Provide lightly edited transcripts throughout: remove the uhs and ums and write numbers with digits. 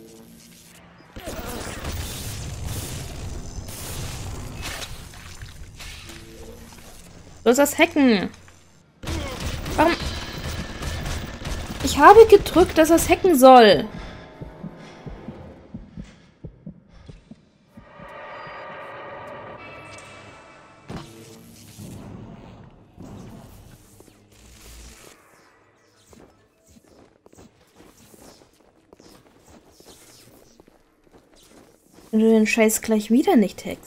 Du sollst das hacken. Warum? Ich habe gedrückt, dass das hacken soll. Wenn du den Scheiß gleich wieder nicht hackst.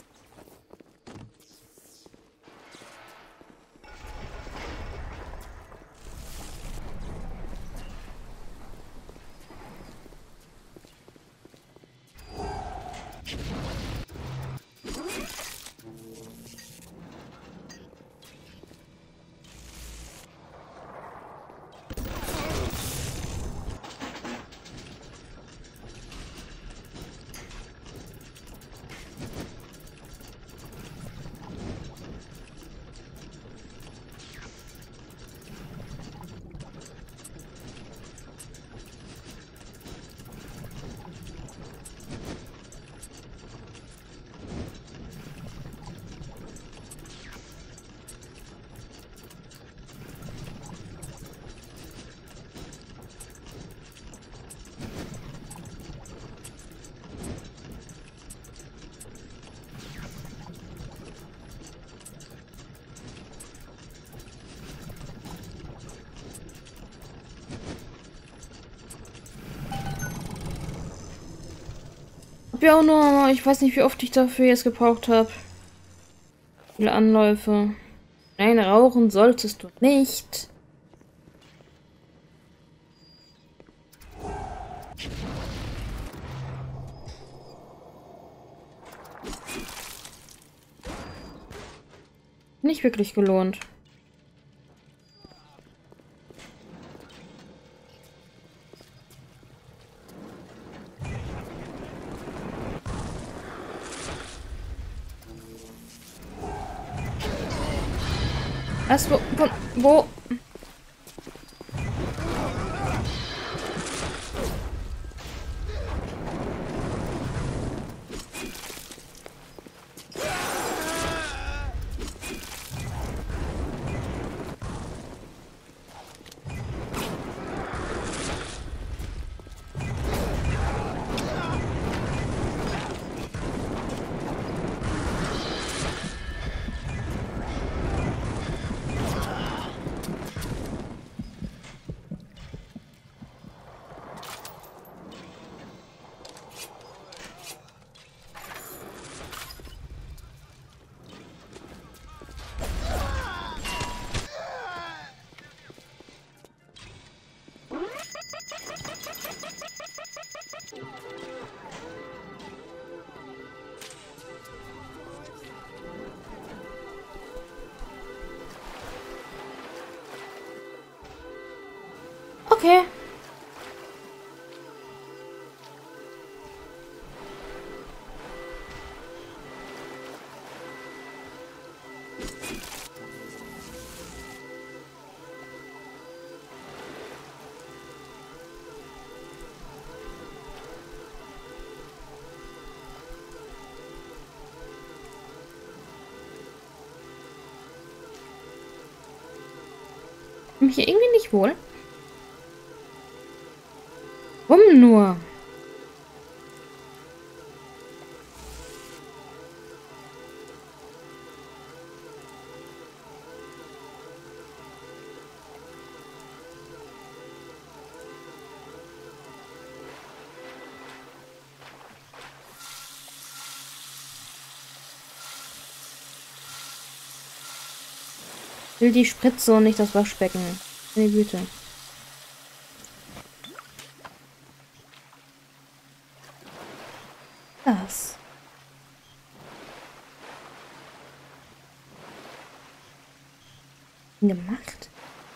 Ja, auch nur, ich weiß nicht, wie oft ich dafür jetzt gebraucht habe. Viele Anläufe. Nein, rauchen solltest du nicht. Nicht wirklich gelohnt. Was, wo? Okay. Ich bin mich hier irgendwie nicht wohl. Warum nur? Ich will die Spritze und nicht das Waschbecken. Nee, Güte. Das. Gemacht?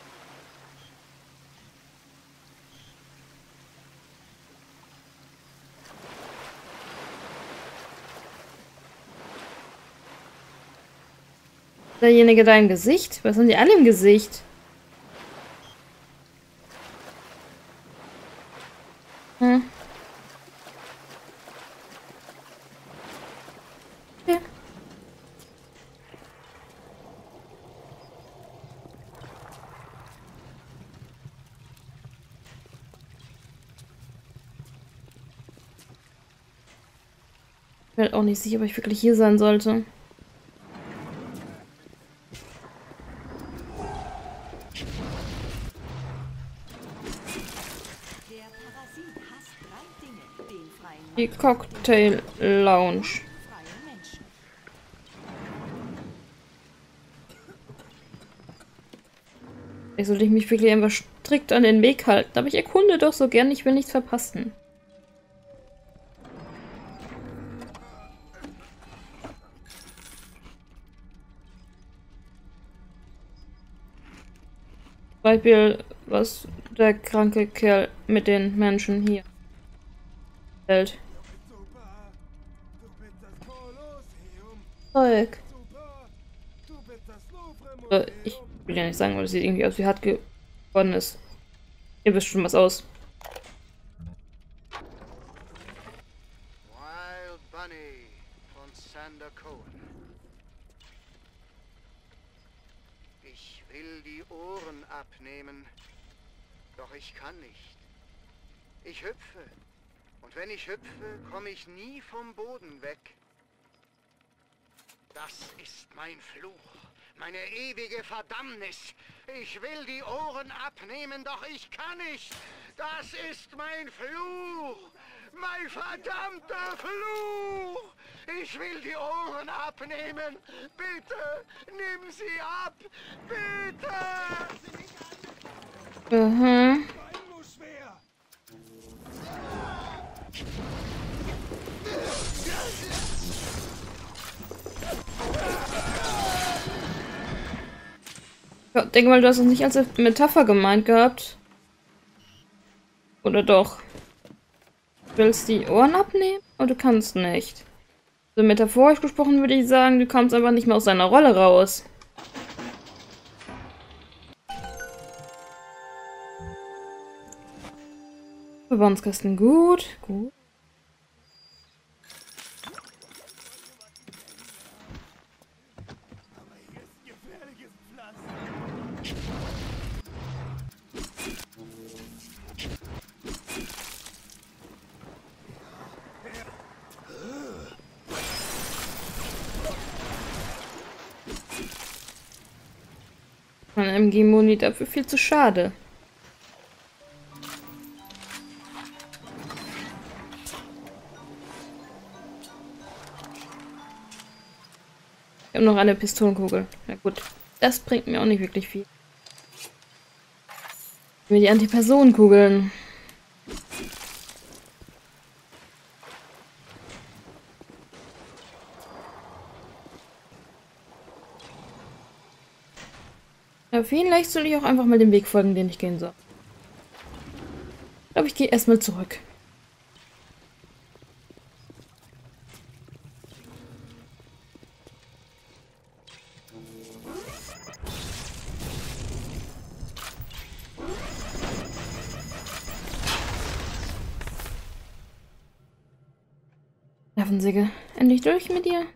Derjenige da im Gesicht? Was haben die alle im Gesicht? Hm. bin halt auch nicht sicher, ob ich wirklich hier sein sollte. Die Cocktail Lounge. Ich sollte mich wirklich einfach strikt an den Weg halten, aber ich erkunde doch so gern, ich will nichts verpassen. Beispiel, was der kranke Kerl mit den Menschen hier hält. Zeug. Ich will ja nicht sagen, weil es sieht irgendwie aus wie hart geworden ist. Ihr wisst schon was aus. Wild Bunny von Sander Cohen. Ich will die Ohren abnehmen, doch ich kann nicht. Ich hüpfe. Und wenn ich hüpfe, komme ich nie vom Boden weg. Das ist mein Fluch, meine ewige Verdammnis. Ich will die Ohren abnehmen, doch ich kann nicht. Das ist mein Fluch, mein verdammter Fluch. Ich will die Ohren abnehmen. Bitte, nimm sie ab. Bitte. Mhm. Ich denke mal, du hast es nicht als Metapher gemeint gehabt. Oder doch? Du willst die Ohren abnehmen? Oder du kannst nicht? So metaphorisch gesprochen würde ich sagen, du kommst einfach nicht mehr aus deiner Rolle raus. Verbandskasten gut, gut. Mein MG-Muni dafür viel zu schade. Ich habe noch eine Pistolenkugel. Na gut, das bringt mir auch nicht wirklich viel. Mir die Antipersonenkugeln. Ja, vielleicht soll ich auch einfach mal dem Weg folgen, den ich gehen soll. Ich glaube, ich gehe erstmal zurück. Nervensäge, endlich durch mit dir.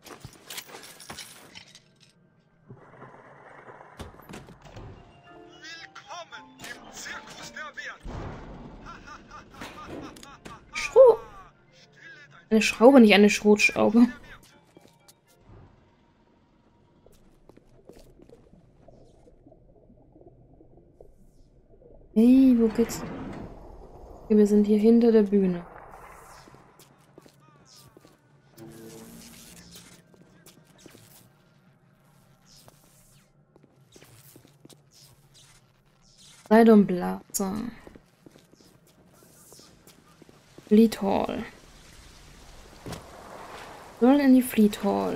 Eine Schraube, nicht eine Schrotschraube. Hey, wo geht's? Okay, wir sind hier hinter der Bühne. Seidonblaser. Fleet Hall. Soll in die Fleet Hall.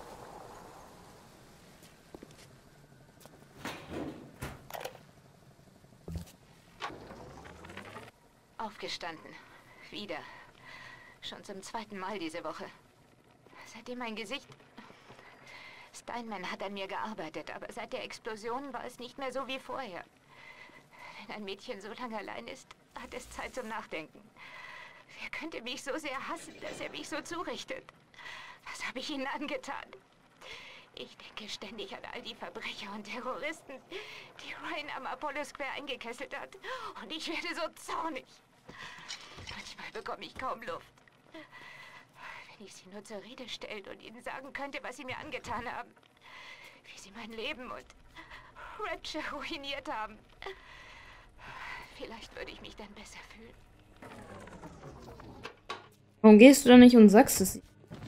Aufgestanden. Wieder. Schon zum zweiten Mal diese Woche. Seitdem mein Gesicht... Steinman hat an mir gearbeitet, aber seit der Explosion war es nicht mehr so wie vorher. Wenn ein Mädchen so lange allein ist, hat es Zeit zum Nachdenken. Wer könnte mich so sehr hassen, dass er mich so zurichtet? Was habe ich ihnen angetan? Ich denke ständig an all die Verbrecher und Terroristen, die Ryan am Apollo Square eingekesselt hat. Und ich werde so zornig. Manchmal bekomme ich kaum Luft. Wenn ich sie nur zur Rede stellt und ihnen sagen könnte, was sie mir angetan haben. Wie sie mein Leben und Rapture ruiniert haben. Vielleicht würde ich mich dann besser fühlen. Warum gehst du da nicht und sagst es?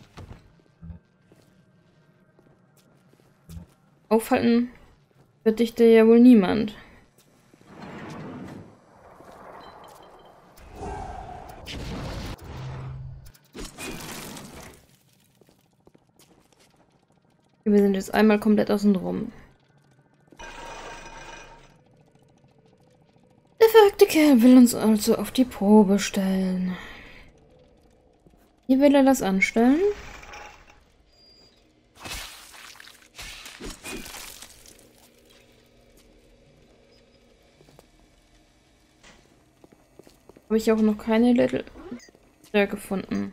Aufhalten wird dich da ja wohl niemand. Wir sind jetzt einmal komplett außen drum. Der verrückte Kerl will uns also auf die Probe stellen. Wie will er das anstellen? Habe ich auch noch keine Little gefunden.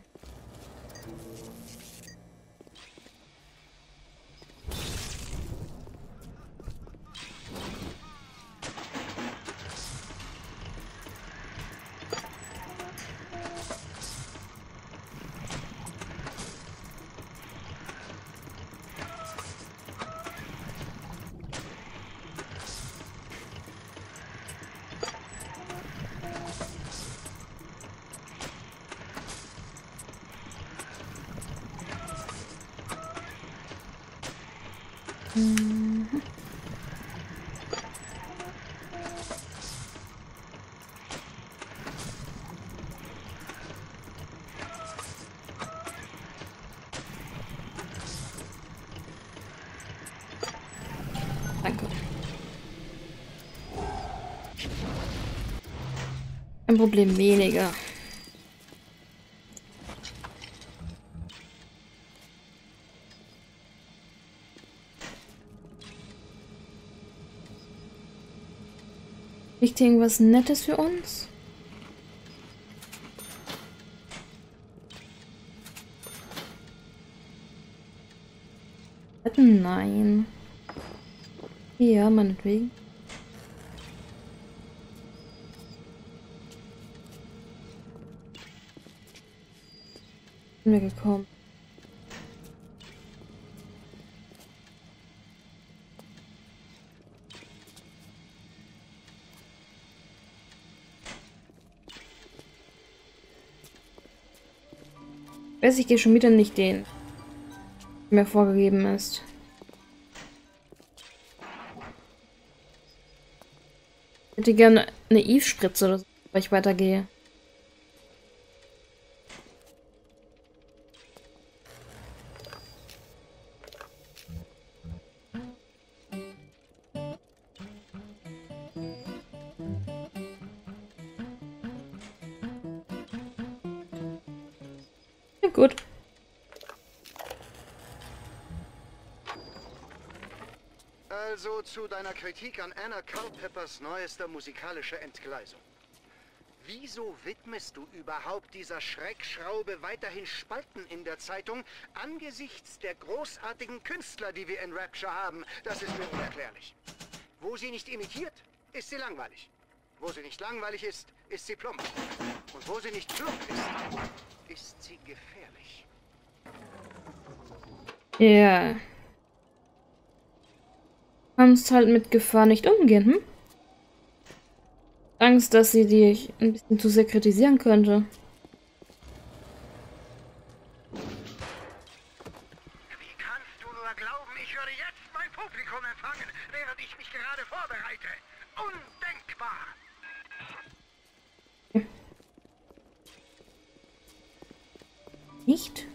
Danke. Ein Problem weniger. Liegt hier irgendwas Nettes für uns? Nein. Ja, meinetwegen. Sind wir gekommen. Ich gehe schon wieder nicht den, der mir vorgegeben ist. Ich hätte gerne eine Eve-Spritze oder so, weil ich weitergehe. Ja, gut. Also zu deiner Kritik an Anna Culpeppers neuester musikalischer Entgleisung. Wieso widmest du überhaupt dieser Schreckschraube weiterhin Spalten in der Zeitung angesichts der großartigen Künstler, die wir in Rapture haben? Das ist mir unerklärlich. Wo sie nicht imitiert, ist sie langweilig. Wo sie nicht langweilig ist, ist sie plump. Und wo sie nicht plump ist sie gefährlich. Ja. Kannst halt mit Gefahr nicht umgehen, hm? Angst, dass sie dich ein bisschen zu sehr kritisieren könnte. Wie kannst du nur glauben, ich würde jetzt mein Publikum empfangen, während ich mich gerade vorbereite? Undenkbar! Nicht?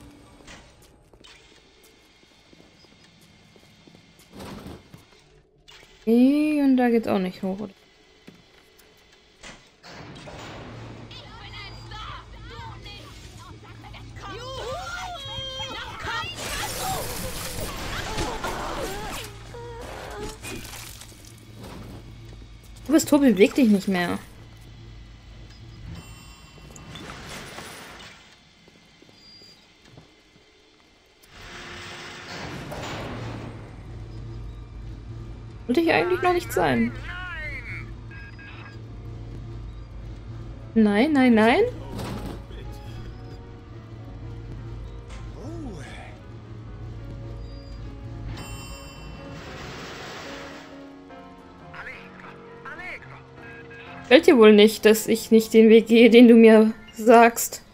Okay, und da geht's auch nicht hoch, oder? Du bist Tobi, beweg dich nicht mehr. Wollte ich eigentlich noch nicht sein. Nein, nein, nein. dir wohl nicht, dass ich nicht den Weg gehe, den du mir sagst.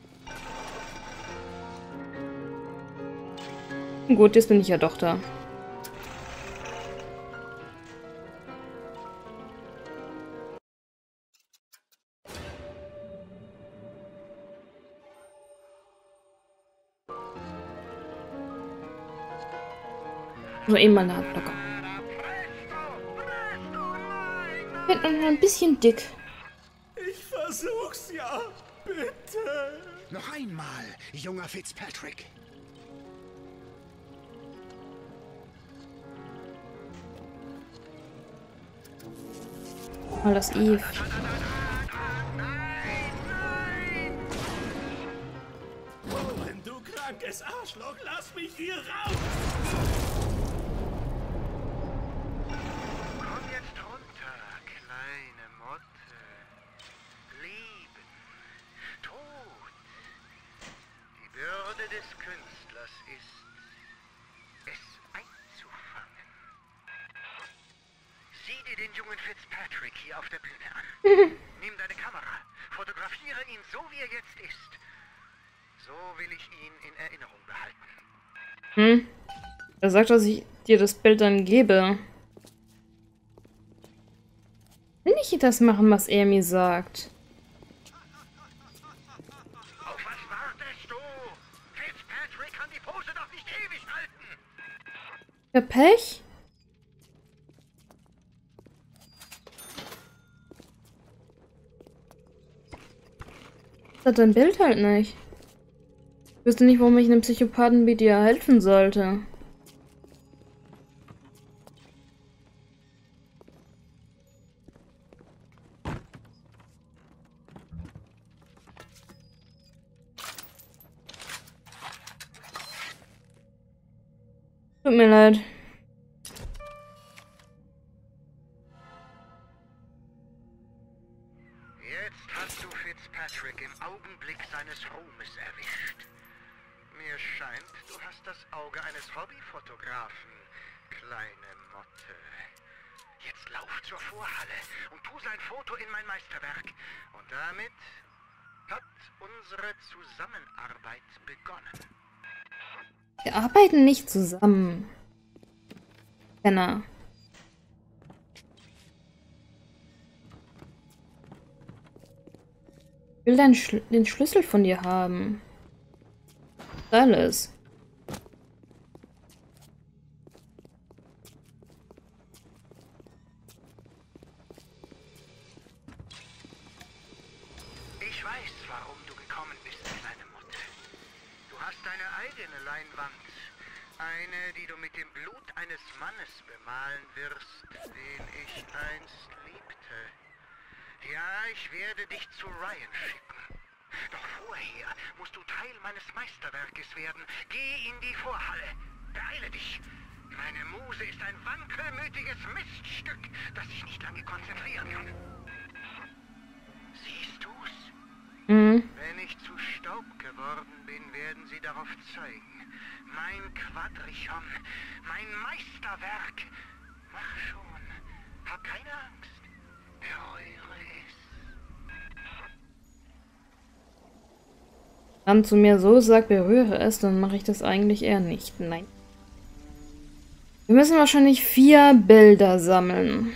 Gut, jetzt bin ich ja doch da. Nur eben mal eine Hand locker. Wird noch ein bisschen dick. Ich versuch's ja, bitte. Noch einmal, junger Fitzpatrick. Mal das Eve. Owen, du krankes Arschloch, lass mich hier raus. Komm jetzt runter, kleine Motte. Leben, Tod. Die Bürde des Künstlers ist, es einzufangen. Sieh dir den jungen Fitzpatrick hier auf der Bühne an. Nimm deine Kamera, fotografiere ihn so, wie er jetzt ist. So will ich ihn in Erinnerung behalten. Er sagt, dass ich dir das Bild dann gebe. Will ich das machen, was er mir sagt? Auf was wartest du? Fitzpatrick kann die Pose doch nicht ewig halten. Der Pech? Das hat dein Bild halt nicht. Ich wüsste nicht, warum ich einem Psychopathen wie dir helfen sollte. Tut mir leid. Jetzt hast du Fitzpatrick im Augenblick seines Ruhmes erwischt. Mir scheint, du hast das Auge eines Hobbyfotografen, kleine Motte. Jetzt lauf zur Vorhalle und tu sein Foto in mein Meisterwerk. Und damit hat unsere Zusammenarbeit begonnen. Wir arbeiten nicht zusammen. Penner. Ich will den Schlüssel von dir haben. Alles. Ich weiß, warum du gekommen bist, kleine Motte. Du hast deine eigene Leinwand. Eine, die du mit dem Blut eines Mannes bemalen wirst, den ich einst liebte. Ja, ich werde dich zu Ryan schicken. Doch vorher musst du Teil meines Meisterwerkes werden. Geh in die Vorhalle. Beeile dich. Meine Muse ist ein wankelmütiges Miststück, das sich nicht lange konzentrieren kann. Siehst du's? Wenn ich zu Staub geworden bin, werden sie darauf zeigen. Mein Quadrichon, mein Meisterwerk. Mach schon. Hab keine Angst. Berühre es. Dann zu mir so sagt, berühre es, dann mache ich das eigentlich eher nicht. Nein. Wir müssen wahrscheinlich 4 Bilder sammeln.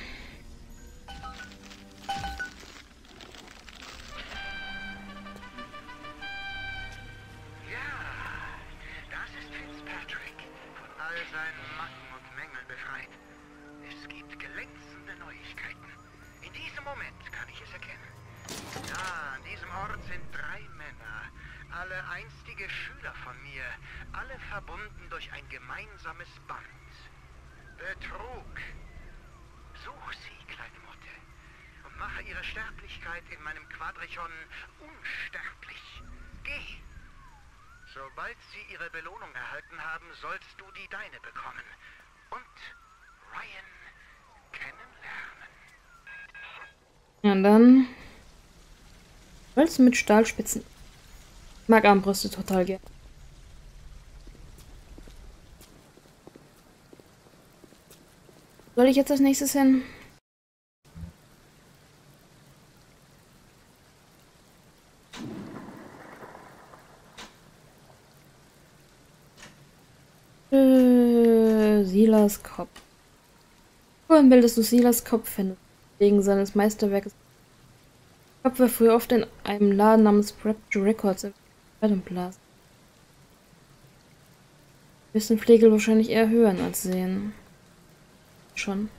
Alle einstige Schüler von mir, alle verbunden durch ein gemeinsames Band. Betrug. Such sie, kleine Motte, und mache ihre Sterblichkeit in meinem Quadrichon unsterblich. Geh. Sobald sie ihre Belohnung erhalten haben, sollst du die deine bekommen. Und Ryan kennenlernen. Ja, dann... Holz mit Stahlspitzen. Ich mag Armbrüste total gern. Soll ich jetzt als nächstes hin? Silas Kopf. Wohin bildest du Silas Kopf hin? Wegen seines Meisterwerkes. Kopf war früher oft in einem Laden namens Rapture Records im Blasen. Müssen Flegel wahrscheinlich eher hören als sehen. Schon.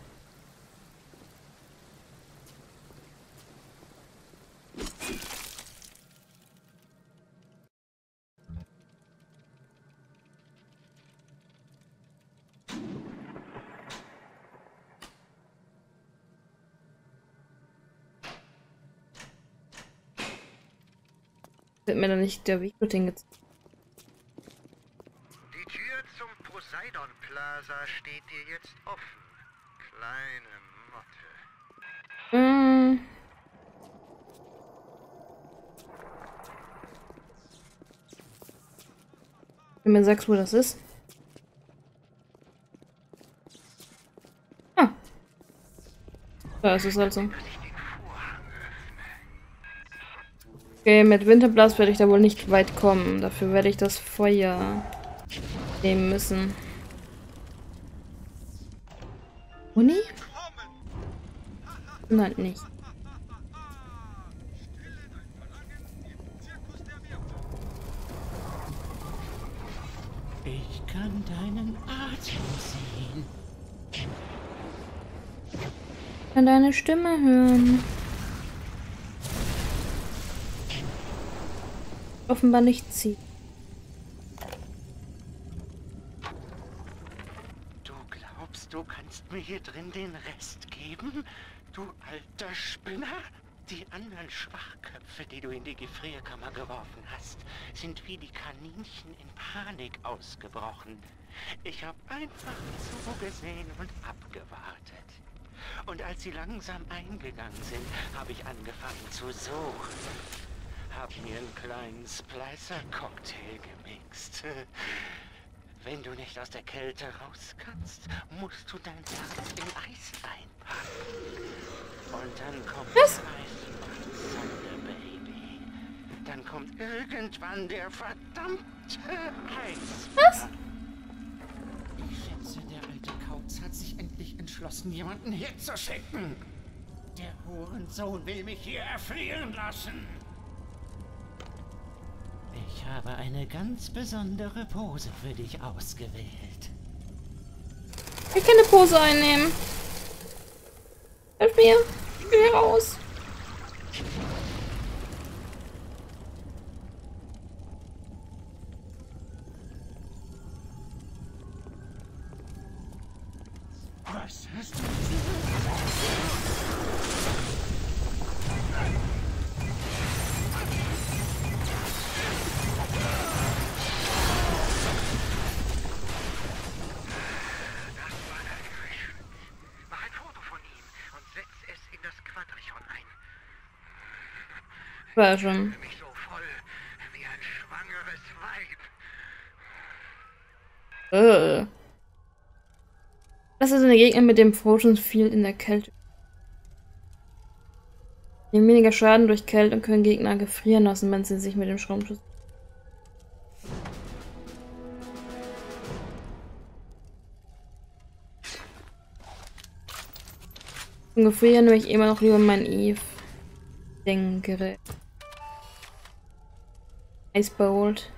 Wird mir da nicht der Weg dorthin gezogen. Die Tür zum Poseidon Plaza steht dir jetzt offen. Kleine Motte. Wenn du mir sagst, wo das ist. Ah. Da ist es also. Okay, mit Winterblast werde ich da wohl nicht weit kommen. Dafür werde ich das Feuer nehmen müssen. Uni? Nein, nicht. Ich kann deinen Atem sehen. Ich kann deine Stimme hören. Offenbar nicht ziehen. Du glaubst, du kannst mir hier drin den Rest geben? Du alter Spinner? Die anderen Schwachköpfe, die du in die Gefrierkammer geworfen hast, sind wie die Kaninchen in Panik ausgebrochen. Ich habe einfach zugesehen und abgewartet. Und als sie langsam eingegangen sind, habe ich angefangen zu suchen. Hab mir einen kleinen Splicer-Cocktail gemixt. Wenn du nicht aus der Kälte raus kannst, musst du dein Herz in Eis einpacken. Und dann kommt das Eisbad, Baby. Dann kommt irgendwann der verdammte Eisbad. Was? Ich schätze, der alte Kauz hat sich endlich entschlossen, jemanden herzuschicken. Der Hurensohn will mich hier erfrieren lassen. Ich habe eine ganz besondere Pose für dich ausgewählt. Ich kann eine Pose einnehmen. Hilf mir. Ich will hier raus. Was hast du? War schon. Mich so voll wie ein schwangeres Weib. Das ist ein Gegner mit dem Frozen Field in der Kälte. Die nehmen weniger Schaden durch Kälte und können Gegner gefrieren lassen, wenn sie sich mit dem Schraubschuss. Zum Gefrieren nehme ich immer noch lieber mein Eve-Gerät. Icebolt.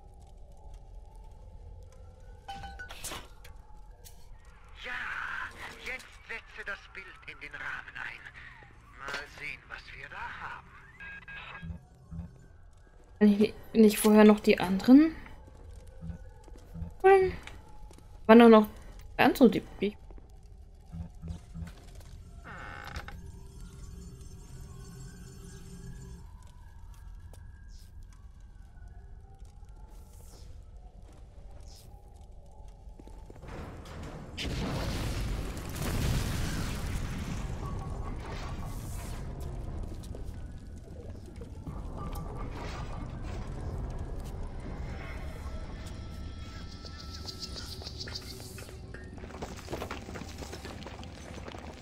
Ja, jetzt setze das Bild in den Rahmen ein. Mal sehen, was wir da haben. Kann ich nicht vorher noch die anderen? Waren doch noch ganz so die.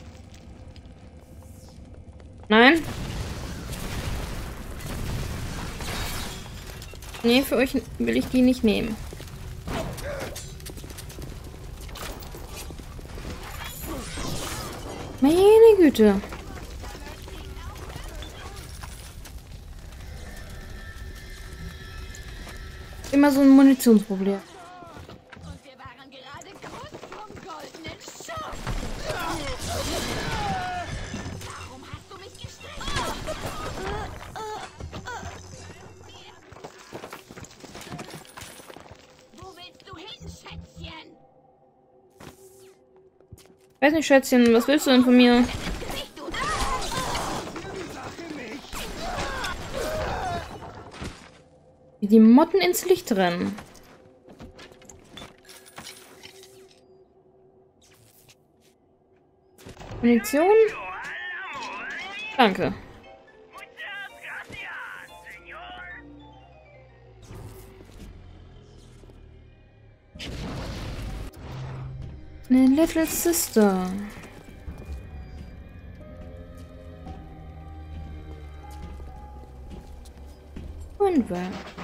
Nein? Nee, für euch will ich die nicht nehmen. Meine Güte. Immer so ein Munitionsproblem. Und wir waren gerade kurz vom goldenen Schuss. Warum hast du mich gestrichen? Wo willst du hin, Schätzchen? Weiß nicht, Schätzchen, was willst du denn von mir? Wie die Motten ins Licht rennen. Munition? Danke. Eine Little Sister. Und wer?